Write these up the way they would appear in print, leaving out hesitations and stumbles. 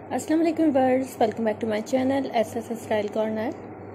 अस्सलाम वालेकुम viewers, welcome back to my channel SS style corner.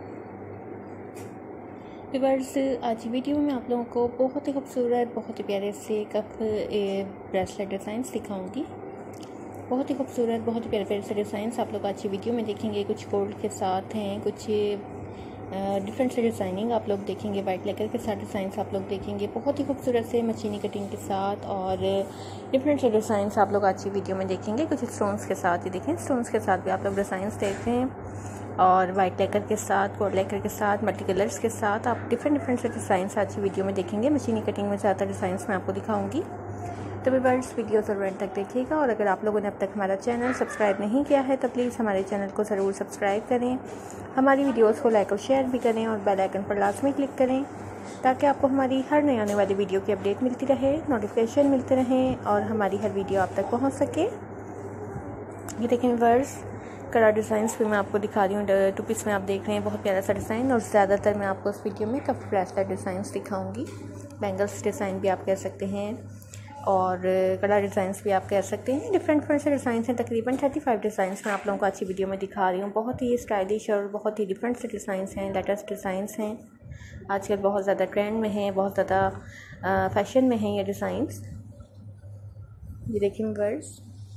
Viewers, आज की वीडियो में आप लोगों को बहुत ही खूबसूरत, बहुत ही प्यारे से कप ब्रेसलेट डिज़ाइंस दिखाऊंगी। बहुत ही खूबसूरत, बहुत ही प्यारे प्यारे से डिज़ाइंस आप लोग आज की वीडियो में देखेंगे। कुछ गोल्ड के साथ हैं, कुछ डिफरेंट से डिज़ाइनिंग आप लोग देखेंगे। वाइट लेकर के साथ डिज़ाइंस आप लोग देखेंगे बहुत ही खूबसूरत से मशीनी कटिंग के साथ, और डिफरेंट से डिज़ाइंस आप लोग आज की वीडियो में देखेंगे। कुछ स्टोन्स के साथ ही देखें, स्टोन्स के साथ भी आप लोग डिज़ाइंस देख रहे हैं, और वाइट लेकर के साथ, गोल्ड लेकर के साथ, मल्टी कलर्स के साथ आप डिफरेंट से डिज़ाइंस आज की वीडियो में देखेंगे। मशीनी कटिंग में ज़्यादा डिज़ाइंस मैं आपको दिखाऊंगी, तो व्यूअर्स वीडियो ज़रूर एंड तक देखिएगा। और अगर आप लोगों ने अब तक हमारा चैनल सब्सक्राइब नहीं किया है तो प्लीज़ हमारे चैनल को ज़रूर सब्सक्राइब करें, हमारी वीडियोस को लाइक और शेयर भी करें, और बेल आइकन पर लाजमी क्लिक करें ताकि आपको हमारी हर नई आने वाली वीडियो की अपडेट मिलती रहे, नोटिफिकेशन मिलते रहें, और हमारी हर वीडियो आप तक पहुँच सके। ये देखें व्यूअर्स, कलर डिज़ाइंस भी मैं आपको दिखा रही हूँ। टू पीस में आप देख रहे हैं बहुत प्यारा सा डिज़ाइन, और ज़्यादातर मैं आपको इस वीडियो में कप ब्रेसलेट डिज़ाइंस दिखाऊँगी। बैंगल्स डिज़ाइन भी आप कह सकते हैं, और कलर डिज़ाइंस भी आप कह सकते हैं। डिफरेंट से डिज़ाइंस हैं, तकरीबन 35 डिज़ाइंस मैं आप लोगों को अच्छी वीडियो में दिखा रही हूँ। बहुत ही स्टाइलिश और बहुत ही डिफरेंट से डिज़ाइंस हैं, लेटेस्ट डिज़ाइंस हैं, आजकल बहुत ज़्यादा ट्रेंड में हैं, बहुत ज़्यादा फैशन में हैं ये डिज़ाइंस। ये देखिए व्यूअर्स,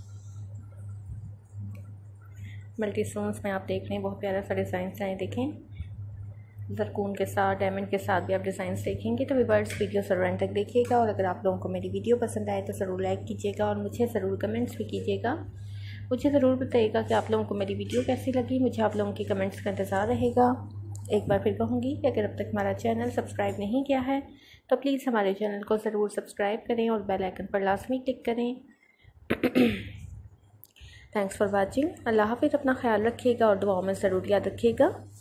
मल्टी स्टोन्स में आप देख रहे हैं बहुत प्यारा सा डिज़ाइंस हैं। देखें, ज़रकून के साथ, डायमंड के साथ भी आप डिज़ाइंस देखेंगे। तो व्यूअर्स वीडियो ज़रूर एंड तक देखिएगा, और अगर आप लोगों को मेरी वीडियो पसंद आए तो ज़रूर लाइक कीजिएगा, और मुझे ज़रूर कमेंट्स भी कीजिएगा। मुझे ज़रूर बताइएगा कि आप लोगों को मेरी वीडियो कैसी लगी। मुझे आप लोगों के कमेंट्स का इंतज़ार रहेगा। एक बार फिर कहूँगी कि अगर अब तक हमारा चैनल सब्सक्राइब नहीं किया है तो प्लीज़ हमारे चैनल को ज़रूर सब्सक्राइब करें, और बेल आइकन पर लाजमी क्लिक करें। Thanks for watching. अल्लाह हाफ़िज़। अपना ख्याल रखिएगा और दुआओं में ज़रूर याद रखिएगा।